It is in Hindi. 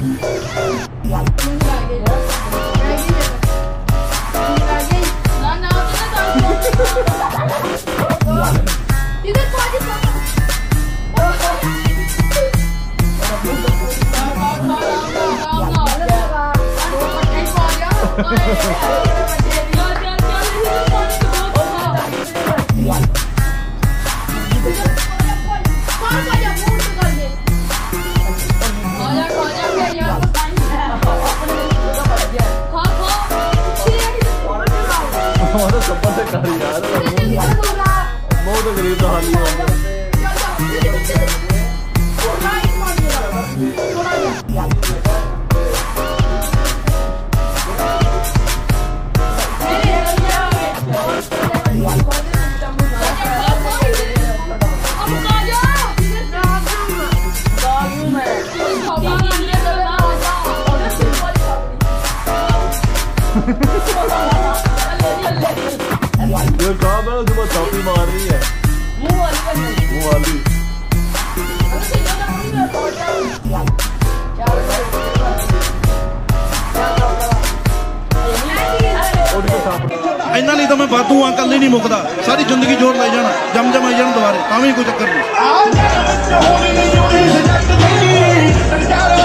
बहुत गरीब तो हाल जो काम है उसके बाद चौकी मार रही है मुंह वाली इन्ना नहीं तो मैं वाधू हाँ कल ही नहीं मुकदा सारी जिंदगी जोर ले जाना जम जम आई जाना दोबारे तां भी कोई चक्कर नहीं।